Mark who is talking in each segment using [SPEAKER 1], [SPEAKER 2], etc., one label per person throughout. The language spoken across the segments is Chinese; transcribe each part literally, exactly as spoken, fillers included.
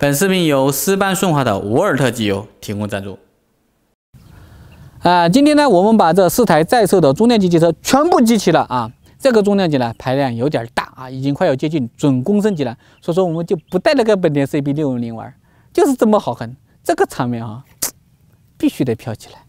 [SPEAKER 1] 本视频由丝般顺滑的沃尔特机油提供赞助。啊、呃，今天呢，我们把这四台在售的中量级机车全部集齐了啊。这个中量级呢，排量有点大啊，已经快要接近准公升级了，所以说我们就不带那个本田 C B 六五零玩，就是这么好看，这个场面啊，必须得飘起来。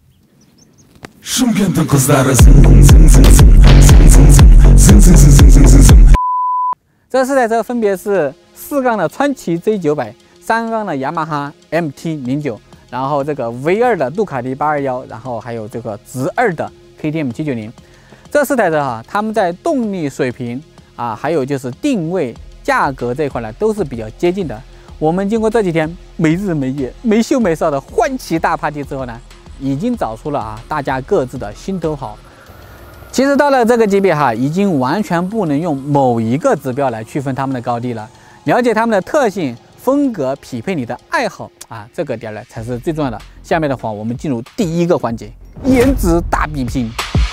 [SPEAKER 1] 这四台车分别是四缸的川崎 Z 九百，三缸的雅马哈 M T 零九，然后这个 V 二的杜卡迪八二一，然后还有这个直二的 K T M 七九零。这四台车哈，它们在动力水平啊，还有就是定位、价格这一块呢，都是比较接近的。我们经过这几天没日没夜、没羞没臊的欢喜大 party 之后呢，已经找出了啊大家各自的心头好。 其实到了这个级别哈，已经完全不能用某一个指标来区分它们的高低了。了解它们的特性、风格，匹配你的爱好啊，这个点呢才是最重要的。下面的话，我们进入第一个环节——颜值大比拼。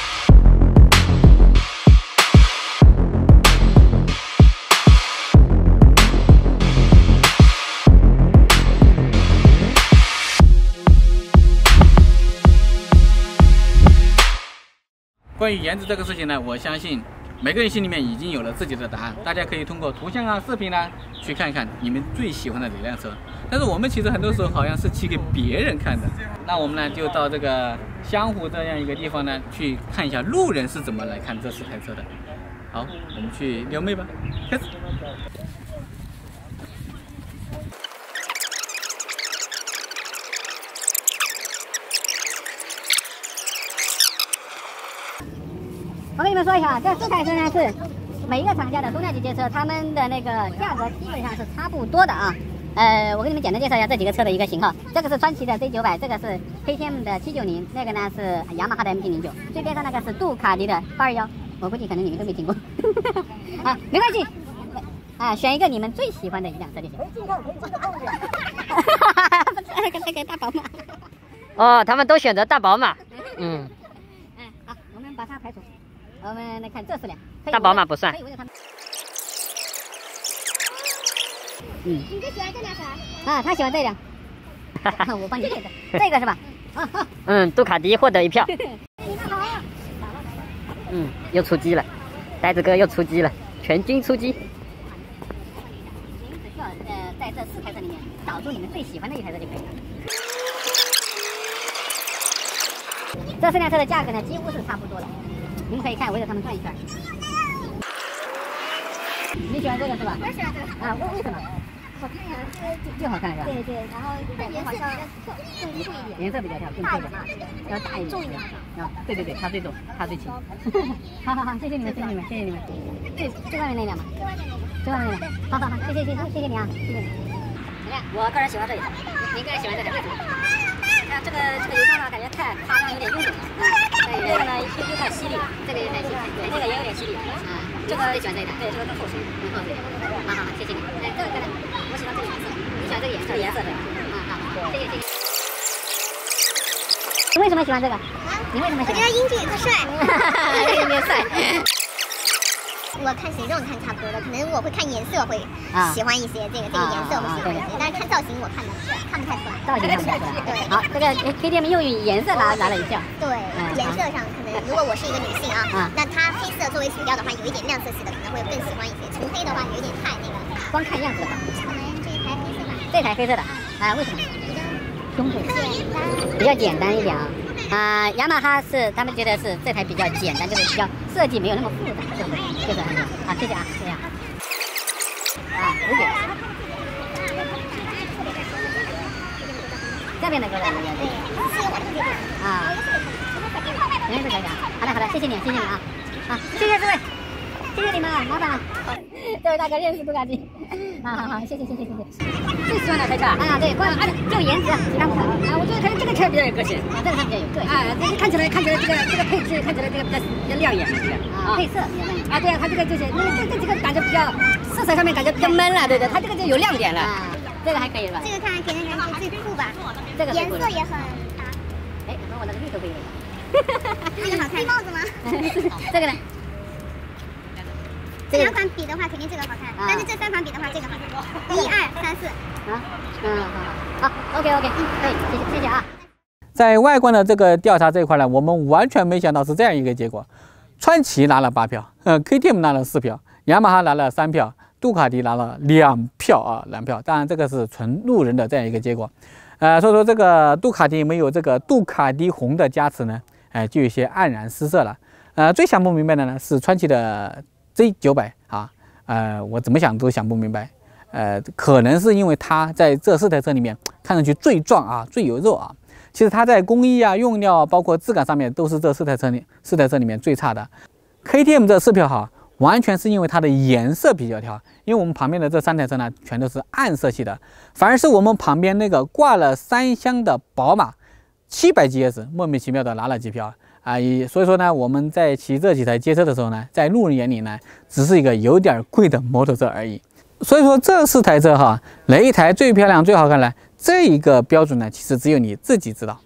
[SPEAKER 1] 关于颜值这个事情呢，我相信每个人心里面已经有了自己的答案。大家可以通过图像啊、视频啊去看一看你们最喜欢的哪辆车。但是我们其实很多时候好像是骑给别人看的。那我们呢就到这个湘湖这样一个地方呢，去看一下路人是怎么来看这四台车的。好，我们去撩妹吧，开始。
[SPEAKER 2] 我跟你们说一下，这四台车呢是每一个厂家的中量级街车，它们的那个价格基本上是差不多的啊。呃，我给你们简单介绍一下这几个车的一个型号。这个是川崎的 Z 九百，这个是 K T M 的七九零，那个呢是雅马哈的 M T 零九，最边上那个是杜卡迪的八二一。我估计可能你们都没听过。啊，没关系。啊，选一个你们最喜欢的一辆车就行。跟那个大宝马。
[SPEAKER 3] 哦，他们都选择大宝马。嗯。
[SPEAKER 2] 嗯，好，我们把它排除。 我们来看这四辆，
[SPEAKER 3] 大宝马不算。
[SPEAKER 2] 嗯，你最喜欢这辆车啊？他喜欢这辆。我帮你选的，这个是吧？啊好。
[SPEAKER 3] 嗯，杜卡迪获得一票。
[SPEAKER 2] 你们好。
[SPEAKER 3] 嗯，又出击了，呆子哥又出击了，全军出击。
[SPEAKER 2] 你们只需要呃在这四台车里面找出你们最喜欢的一台车就可以了。这四辆车的价格呢，几乎是差不多的。 您可以看，围着他们转一圈。你喜欢这个是吧？我喜欢这个。啊，为为什么？好看呀，这个就好看是吧？对对，然后颜色好像更酷一点。颜色比较跳，更酷一点，要大一点。重一点。啊，对对对，它最重，它最轻。好好好，谢谢你们，谢谢你们，谢谢你们。最最外面那辆嘛。最外面那辆。最外面那辆。好好好，谢谢谢谢谢谢你啊，谢谢你。怎么样？我个人喜欢这一台。您个人喜欢这台为什么？啊，这个这个油箱呢，感觉太夸张，有点臃肿了。啊，这个呢又又太犀利了，这个有点犀利，对，这个也有点犀利。啊，这个最喜欢这一台，对，这个更厚实，更厚实。好好好，谢谢你。哎，这个呢，我喜欢这个颜色，你喜欢这个颜色，颜色对。啊好，谢谢谢谢。你为什么喜欢这个？啊，你为什么喜欢？
[SPEAKER 4] 我觉得英俊特帅。
[SPEAKER 2] 英俊帅。
[SPEAKER 4] 我看形状看差不多的，可能我会看颜色会喜欢一些，这个这个颜色我喜欢一些，但是看造型我看的看不太出来。
[SPEAKER 2] 造型看不太出来。
[SPEAKER 4] 对，
[SPEAKER 2] 好，这个 K T M 又以颜色拿拿了一票。
[SPEAKER 4] 对，颜色上可能如果我是一个女性啊，那它黑色作为主调的话，有一点亮色系的可能会更喜欢一些。纯黑的话有一点太那个。
[SPEAKER 2] 光看样子的话，
[SPEAKER 4] 可能这一台黑色吧。
[SPEAKER 2] 这台黑色的，啊，为什么？胸部比较简单一点啊。啊，雅马哈是他们觉得是这台比较简单，就是比较设计没有那么复杂，是不是？就是很好啊，谢谢啊，谢谢啊。啊，五九。这边的歌的那个对。啊。没事可以啊。好的好的，谢谢你，谢谢你啊。好，谢谢各位，谢谢你们啊，麻烦了。这位大哥认识杜卡迪。好好好，谢谢谢谢谢谢。
[SPEAKER 3] 最喜欢哪台车？
[SPEAKER 2] 啊，对，光啊，就颜值，其他不看。
[SPEAKER 3] 啊，我觉得可能这个车比较有个性。
[SPEAKER 2] 啊，这个车比较有个性。
[SPEAKER 3] 啊，这个看起来看起来这个这个配置看起来这个比较比较亮眼，这个。
[SPEAKER 2] 啊，配色。
[SPEAKER 3] 啊，对啊，它这个就是因为这这几个感觉比较色彩上面感觉比较闷了，对对，它这个就有亮点了。
[SPEAKER 2] 啊，这个还可以吧？
[SPEAKER 4] 这个看给人感觉最酷吧，
[SPEAKER 2] 这个
[SPEAKER 4] 颜色也很搭。
[SPEAKER 2] 哎，和我那个绿都不一样。
[SPEAKER 4] 这个好看。绿帽子吗？
[SPEAKER 2] 这个呢？
[SPEAKER 4] 这两款比的话，肯定这个好看，但是这三款比的话，这个好看。一二三四。啊，
[SPEAKER 3] 嗯，好好好 ，OK OK， 嗯，可以，谢谢谢谢啊。
[SPEAKER 1] 在外观的这个调查这一块呢，我们完全没想到是这样一个结果：川崎拿了八票，呃 ，K T M 拿了四票，雅马哈拿了三票，杜卡迪拿了两票啊，两票。当然，这个是纯路人的这样一个结果。呃，所以说这个杜卡迪没有这个杜卡迪红的加持呢，哎、呃，就有些黯然失色了。呃，最想不明白的呢是川崎的 Z 九百啊，呃，我怎么想都想不明白。呃，可能是因为它在这四台车里面看上去最壮啊，最有肉啊。其实它在工艺啊、用料啊，包括质感上面，都是这四台车里四台车里面最差的。K T M 这四票好，完全是因为它的颜色比较挑。因为我们旁边的这三台车呢，全都是暗色系的，反而是我们旁边那个挂了三厢的宝马七百 G S， 莫名其妙的拿了几票啊！所以说呢，我们在骑这几台街车的时候呢，在路人眼里呢，只是一个有点贵的摩托车而已。所以说这四台车哈，哪一台最漂亮、最好看呢？这一个标准呢，其实只有你自己知道。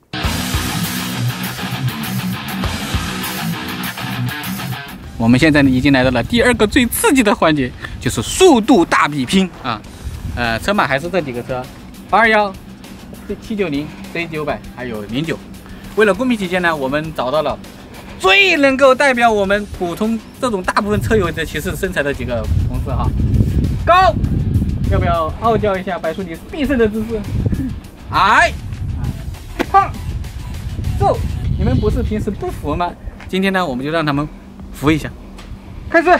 [SPEAKER 1] 我们现在呢，已经来到了第二个最刺激的环节，就是速度大比拼啊！呃，车码还是这几个车，八二一、七九零、Z 九百，还有零九。为了公平起见呢，我们找到了最能够代表我们普通这种大部分车友的骑士身材的几个同事哈。高，要不要傲娇一下，摆出你必胜的姿势？矮，胖，瘦，你们不是平时不服吗？今天呢，我们就让他们服一下。开始。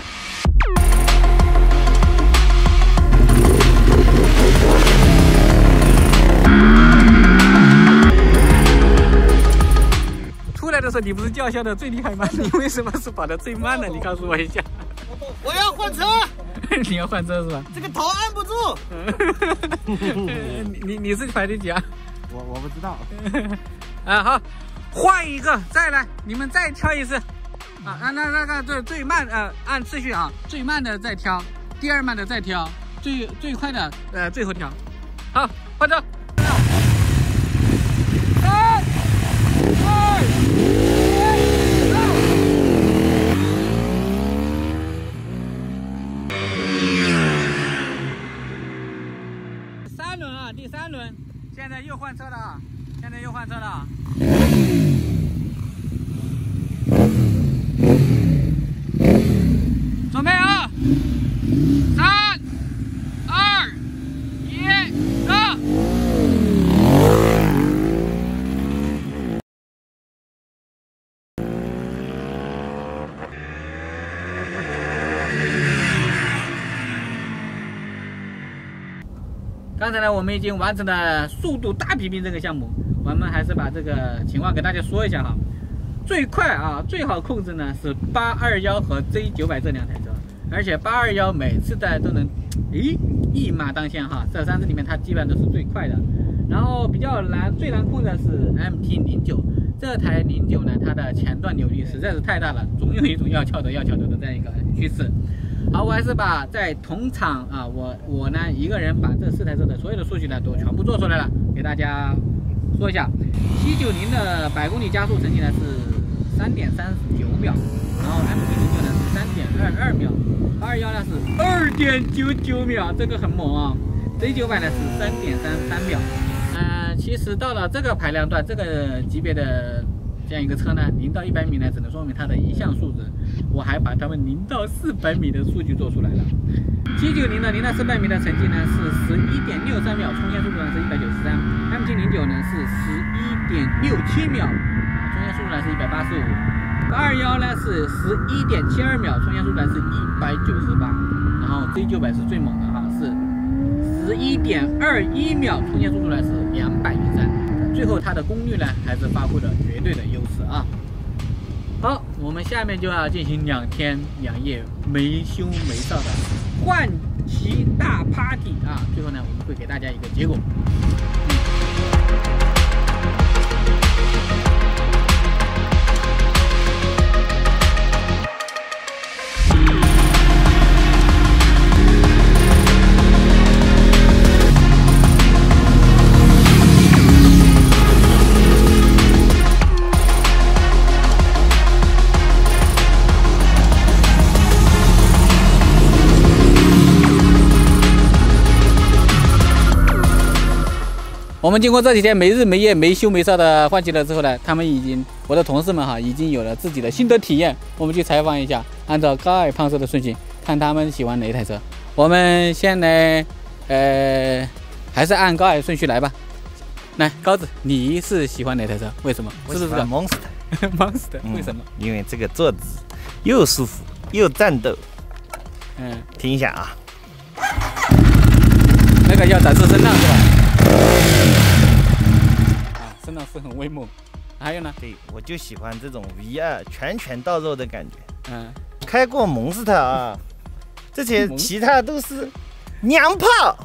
[SPEAKER 1] 出来的时候你不是叫嚣的最厉害吗？你为什么是跑得最慢呢？你告诉我一下。
[SPEAKER 5] 我要换车。
[SPEAKER 1] 你要换车是吧？
[SPEAKER 5] 这个头按不住。
[SPEAKER 1] 你你你是排第几啊？
[SPEAKER 5] 我我不知道。
[SPEAKER 1] 啊好，换一个再来，你们再挑一次。啊那那那个最最慢呃按次序啊，最慢的再挑，第二慢的再挑，最最快的呃最后挑。好，换车。三二三轮啊，第三轮，现在又换车了啊！现在又换车了啊！准备啊！三、二、一，go！刚才呢，我们已经完成了速度大比拼这个项目，我们还是把这个情况给大家说一下哈。最快啊，最好控制呢是八二一和 Z 九百这两台车，而且八二一每次在都能，诶，一马当先哈。这三只里面它基本上都是最快的。然后比较难、最难控的是 M T 零九，这台零九呢，它的前段扭力实在是太大了，总有一种要翘头、要翘头的这样一个趋势。好，我还是把在同场啊，我我呢一个人把这四台车的所有的数据呢都全部做出来了，给大家说一下。七九零的百公里加速成绩呢是三点三九秒，然后 M T 零九呢是三点二二秒，八二一呢是二点九九秒，这个很猛啊。Z 九百呢是三点三三秒。呃，其实到了这个排量段，这个级别的这样一个车呢，零到一百米呢，只能说明它的一项数值。我还把它们零到四百米的数据做出来了。七九零的零到四百米的成绩呢是十一点六三秒，冲线速度呢是一百九十三。M T 零九呢是十一点六七秒，冲线速度呢是一百八十五。八二一呢是十一点七二秒，冲线速度呢是一百九十八。然后 Z 九百是最猛的哈，是十一点二一秒，冲线速度呢是两百零三。最后它的功率呢还是发挥了绝对的优势啊。好，我们下面就要进行两天两夜没羞没臊的换骑大 party 啊！最后呢，我们会给大家一个结果。 我们经过这几天没日没夜、没羞没臊的换骑了之后呢，他们已经，我的同事们哈，已经有了自己的心得体验。我们去采访一下，按照高矮胖瘦的顺序，看他们喜欢哪一台车。我们先来，呃，还是按高矮顺序来吧。来，高子，你是喜欢哪台车？为什么？
[SPEAKER 6] 是不是这个
[SPEAKER 1] Monster？Monster 为什么？
[SPEAKER 6] 因为这个坐姿又舒服又战斗。
[SPEAKER 1] 嗯，
[SPEAKER 6] 听一下啊，
[SPEAKER 1] 那个叫展示声浪是吧？啊，声浪是很威猛。还有呢？
[SPEAKER 6] 对，我就喜欢这种 V 二拳拳到肉的感觉。
[SPEAKER 1] 嗯，
[SPEAKER 6] 开过蒙斯特啊，这些其他都是娘炮。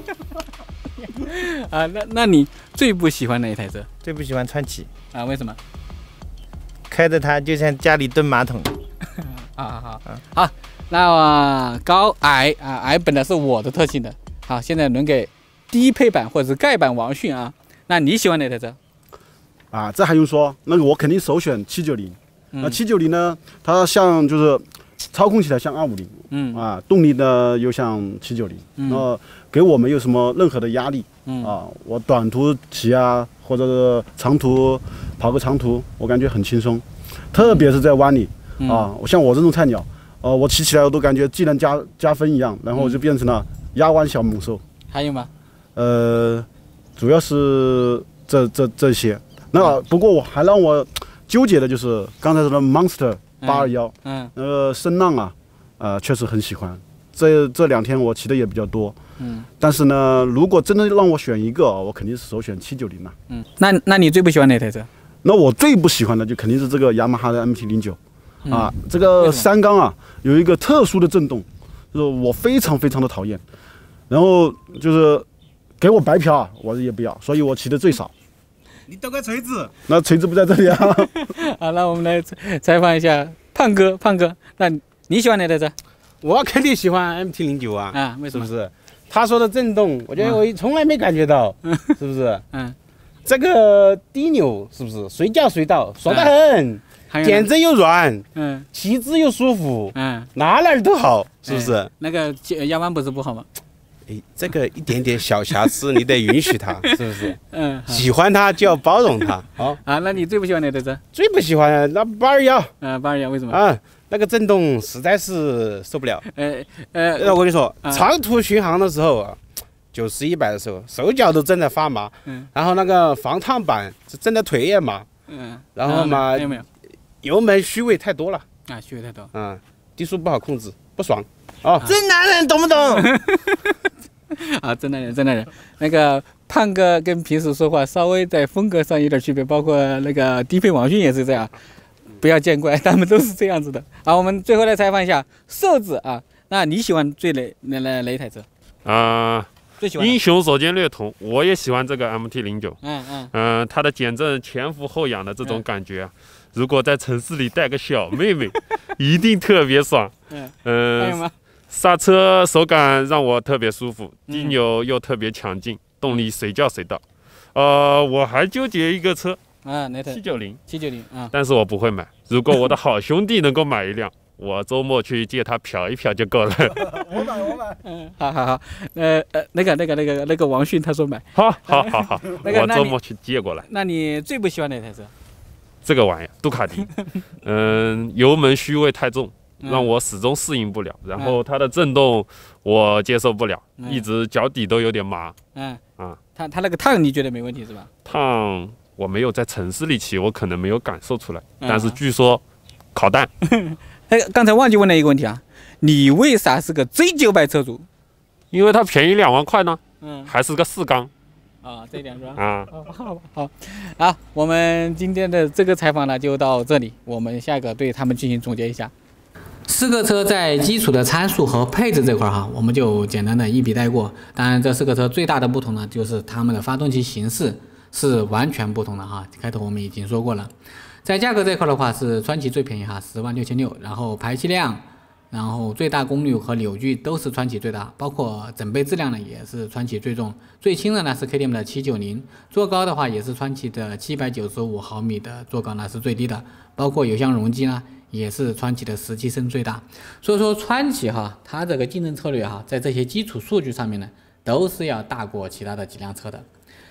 [SPEAKER 1] 啊，那那你最不喜欢哪一台车？
[SPEAKER 6] 最不喜欢川崎
[SPEAKER 1] 啊？为什么？
[SPEAKER 6] 开着它就像家里蹲马桶。
[SPEAKER 1] 好好好，好，那、呃、高矮啊，矮本来是我的特性的。好，现在轮给低配版或者是盖版王迅啊，那你喜欢哪台车？
[SPEAKER 7] 啊，这还用说？那个我肯定首选七九零。那七九零呢，它像就是操控起来像二五零，嗯啊，动力呢又像七九零，然后给我没有什么任何的压力，嗯啊，我短途骑啊，或者是长途跑个长途，我感觉很轻松，特别是在湾里。啊，像我这种菜鸟，呃，我骑起来我都感觉技能加加分一样，然后我就变成了压弯小猛兽。
[SPEAKER 1] 还有吗？
[SPEAKER 7] 呃，主要是这这这些。那不过我还让我纠结的就是刚才说的 Monster 八二一，嗯，那个声浪啊，呃，确实很喜欢。这这两天我骑的也比较多，嗯，但是呢，如果真的让我选一个，我肯定是首选七九零了。
[SPEAKER 1] 嗯，那那你最不喜欢哪台车？
[SPEAKER 7] 那我最不喜欢的就肯定是这个雅马哈的 M T 零九。啊，这个三缸啊有一个特殊的震动，就是我非常非常的讨厌。然后就是给我白嫖啊，我也不要，所以我骑的最少。
[SPEAKER 5] 你等个锤子，
[SPEAKER 7] 那锤子不在这里啊。
[SPEAKER 1] 好，那我们来采访一下胖哥，胖哥，那你喜欢哪台车？
[SPEAKER 8] 我肯定喜欢 M T 零九啊。
[SPEAKER 1] 啊，为什么？
[SPEAKER 8] 是不是？他说的震动，我觉得我从来没感觉到，嗯、是不是？嗯。这个低扭是不是随叫随到，爽得很。减震又软，嗯，骑姿又舒服，嗯，哪哪都好，是不是？
[SPEAKER 1] 哎、那个压弯不是不好吗？
[SPEAKER 8] 哎，这个一点点小瑕疵，你得允许它，是不是？嗯，喜欢它就要包容它。好
[SPEAKER 1] 啊，那你最不喜欢哪台车？
[SPEAKER 8] 最不喜欢那八二幺。
[SPEAKER 1] 嗯，八二幺为什么？
[SPEAKER 8] 啊，那个震动实在是受不了。
[SPEAKER 1] 呃呃，
[SPEAKER 8] 我跟你说，啊、长途巡航的时候啊，九十一百的时候，手脚都震得发麻。嗯，然后那个防烫板是震得腿也麻。嗯，然后嘛，
[SPEAKER 1] 有没有？
[SPEAKER 8] 油门虚位太多了
[SPEAKER 1] 啊，虚位太多，
[SPEAKER 8] 啊，低速不好控制，不爽啊！
[SPEAKER 6] 真男人懂不懂？
[SPEAKER 1] 啊，真男人，真男人。那个胖哥跟平时说话稍微在风格上有点区别，包括那个低配王迅也是这样，不要见怪，他们都是这样子的。好，我们最后来采访一下瘦子啊，那你喜欢最哪哪哪哪一台车？
[SPEAKER 9] 啊、呃。英雄所见略同，我也喜欢这个 M T 零九。嗯嗯嗯、呃，它的减震前俯后仰的这种感觉、啊，嗯、如果在城市里带个小妹妹，一定特别爽。嗯嗯、呃，刹车手感让我特别舒服，低扭又特别强劲，动力随叫随到。呃，我还纠结一个车，
[SPEAKER 1] 啊，哪台？
[SPEAKER 9] 七九零，
[SPEAKER 1] 七九零啊，
[SPEAKER 9] 但是我不会买。如果我的好兄弟能够买一辆。我周末去借他嫖一嫖就够了。
[SPEAKER 7] 我买，我买。
[SPEAKER 1] 嗯，好好好。呃呃，那个那个那个那个王迅他说买。
[SPEAKER 9] 好，好，好，好。
[SPEAKER 1] 那个，
[SPEAKER 9] 我周末去借过来。
[SPEAKER 1] 那你最不喜欢哪台车？
[SPEAKER 9] 这个玩意儿，杜卡迪。嗯，油门虚位太重，让我始终适应不了。然后它的震动我接受不了，一直脚底都有点麻。嗯啊，
[SPEAKER 1] 它它那个烫你觉得没问题是吧？
[SPEAKER 9] 烫我没有在城市里骑，我可能没有感受出来。但是据说烤蛋。
[SPEAKER 1] 哎，刚才忘记问了一个问题啊，你为啥是个 Z 九百车主？
[SPEAKER 9] 因为它便宜两万块呢，嗯，还是个四缸。
[SPEAKER 1] 啊，这一点是吧？
[SPEAKER 9] 啊，
[SPEAKER 1] 好，好，好，我们今天的这个采访呢就到这里，我们下一个对他们进行总结一下。四个车在基础的参数和配置这块哈，我们就简单的一笔带过。当然，这四个车最大的不同呢，就是它们的发动机形式是完全不同的哈。开头我们已经说过了。在价格这块的话，是川崎最便宜哈，十万六千六，然后排气量，然后最大功率和扭矩都是川崎最大，包括整备质量呢也是川崎最重，最轻的呢是 K T M 的七九零，座高的话也是川崎的七百九十五毫米的座高呢是最低的，包括油箱容积呢也是川崎的十七升最大，所以说川崎哈它这个竞争策略哈，在这些基础数据上面呢都是要大过其他的几辆车的。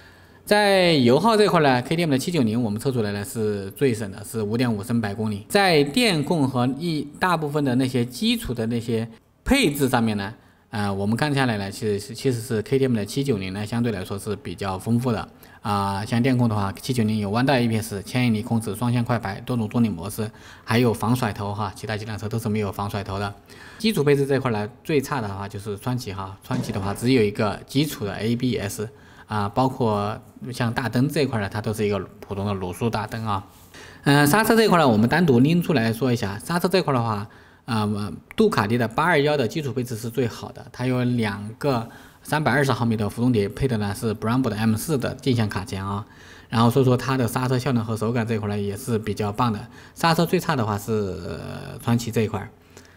[SPEAKER 1] 在油耗这块呢 ，K T M 的七九零我们测出来呢是最省的，是 五点五升百公里。在电控和一大部分的那些基础的那些配置上面呢，呃，我们看下来呢，其实是其实是 K T M 的七九零呢相对来说是比较丰富的啊、呃。像电控的话，七九零有弯道 A P S、牵引力控制、双向快排、多种动力模式，还有防甩头哈，其他几辆车都是没有防甩头的。基础配置这块呢，最差的话就是川崎哈，川崎的话只有一个基础的 A B S。啊，包括像大灯这一块呢，它都是一个普通的卤素大灯啊。嗯、呃，刹车这一块呢，我们单独拎出来说一下。刹车这块的话，啊、呃，杜卡迪的八二一的基础配置是最好的，它有两个三百二十毫米的浮动碟，配的呢是 Brembo 的 M 四 的定向卡钳啊。然后所以说它的刹车效能和手感这一块呢也是比较棒的。刹车最差的话是、呃、川崎这一块。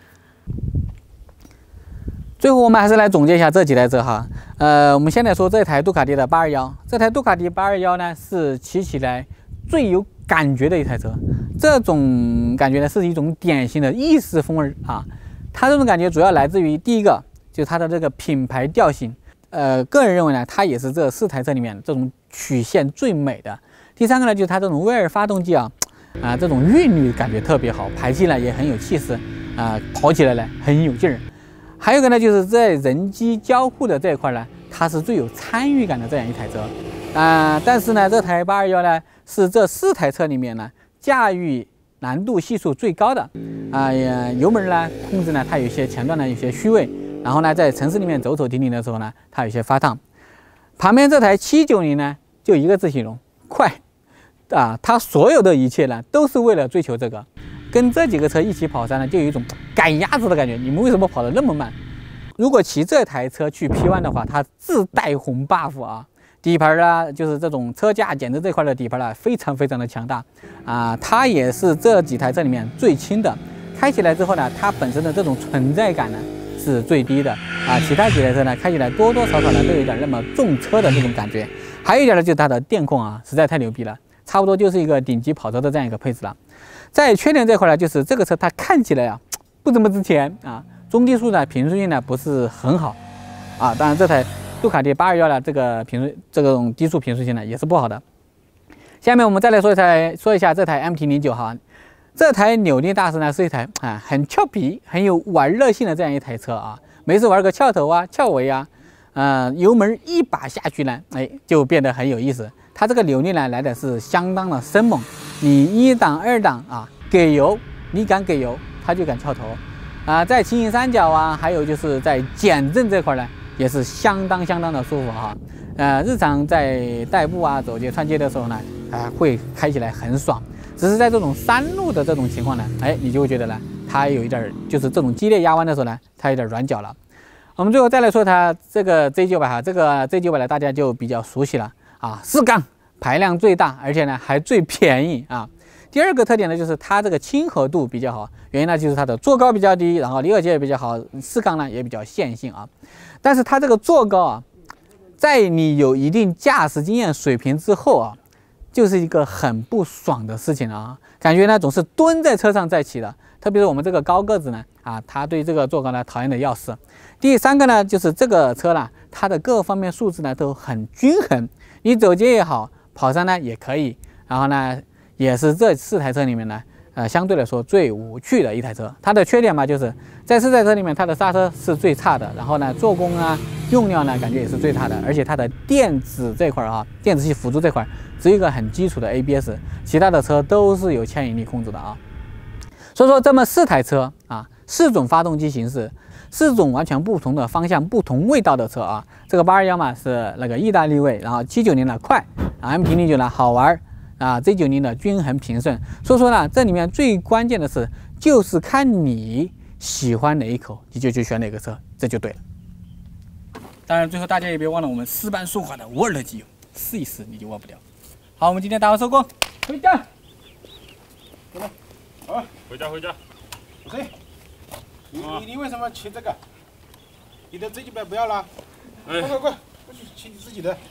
[SPEAKER 1] 最后我们还是来总结一下这几台车哈，呃，我们先来说这台杜卡迪的八二一，这台杜卡迪八二一呢是骑起来最有感觉的一台车，这种感觉呢是一种典型的意式风味啊，它这种感觉主要来自于第一个就是它的这个品牌调性，呃，个人认为呢它也是这四台车里面这种曲线最美的。第三个呢就是它这种 V 二 发动机啊，啊、呃，这种韵律感觉特别好，排气呢也很有气势啊、呃，跑起来呢很有劲儿。还有一个呢，就是在人机交互的这一块呢，它是最有参与感的这样一台车，啊、呃，但是呢，这台八二一呢是这四台车里面呢驾驭难度系数最高的，啊、呃，油门呢控制呢它有些前段呢有些虚位，然后呢在城市里面走走停停的时候呢，它有些发烫。旁边这台七九零呢就一个字形容快，啊，它所有的一切呢都是为了追求这个。跟这几个车一起跑山呢，就有一种赶鸭子的感觉。你们为什么跑得那么慢？如果骑这台车去 P 一 的话，它自带红 buff 啊，底盘啊，就是这种车架减震这块的底盘啊，非常非常的强大啊。它也是这几台车里面最轻的，开起来之后呢，它本身的这种存在感呢是最低的啊。其他几台车呢，开起来多多少少呢都有点那么重车的那种感觉。还有一点呢，就是它的电控啊，实在太牛逼了，差不多就是一个顶级跑车的这样一个配置了。在缺点这块呢，就是这个车它看起来啊不怎么值钱啊，中低速呢平顺性呢不是很好啊。当然这台杜卡迪八二一呢，这个平顺这种低速平顺性呢也是不好的。下面我们再来说一台说一下这台 M T 零九 哈，这台扭力大师呢是一台啊很俏皮、很有玩乐性的这样一台车啊，没事玩个翘头啊、翘尾啊，呃油门一把下去呢，哎就变得很有意思。它这个扭力呢来的是相当的生猛。你一档二档啊，给油，你敢给油，它就敢翘头，啊，在轻盈三角啊，还有就是在减震这块呢，也是相当相当的舒服哈。呃，日常在代步啊、走街串街的时候呢，啊、呃，会开起来很爽。只是在这种山路的这种情况呢，哎，你就会觉得呢，它有一点就是这种激烈压弯的时候呢，它有点软脚了。我们最后再来说它这个 Z 九百 哈，这个 Z 九百呢，大家就比较熟悉了啊，四缸。排量最大，而且呢还最便宜啊。第二个特点呢，就是它这个亲和度比较好，原因呢就是它的坐高比较低，然后离合器也比较好，四缸呢也比较线性啊。但是它这个坐高啊，在你有一定驾驶经验水平之后啊，就是一个很不爽的事情啊，感觉呢总是蹲在车上在骑的，特别是我们这个高个子呢啊，他对这个坐高呢讨厌的要死。第三个呢，就是这个车呢，它的各方面素质呢都很均衡，你走街也好。跑山呢也可以，然后呢也是这四台车里面呢，呃相对来说最无趣的一台车。它的缺点嘛，就是在四台车里面，它的刹车是最差的，然后呢做工啊用料呢感觉也是最差的，而且它的电子这块啊，电子系辅助这块只有一个很基础的 A B S， 其他的车都是有牵引力控制的啊。所以说这么四台车啊，四种发动机形式。四种完全不同的方向、不同味道的车啊，这个八二一嘛是那个意大利味，然后七九零呢快，啊 M T 零九呢好玩啊 ，Z 九零的均衡平顺。所以说呢，这里面最关键的是，就是看你喜欢哪一口，你就去选哪个车，这就对了。当然，最后大家也别忘了我们丝般顺滑的无耳机油，试一试你就忘不了。好，我们今天打完收工，回家。走吧，
[SPEAKER 9] 好，回家回家。
[SPEAKER 8] 对。你你你为什么骑这个？你的 Z 九百不要了？快快快，快去骑你自己的。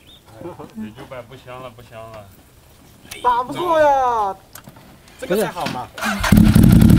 [SPEAKER 9] Z 九百不香了，不香了。
[SPEAKER 8] 打不过呀，这个才好嘛。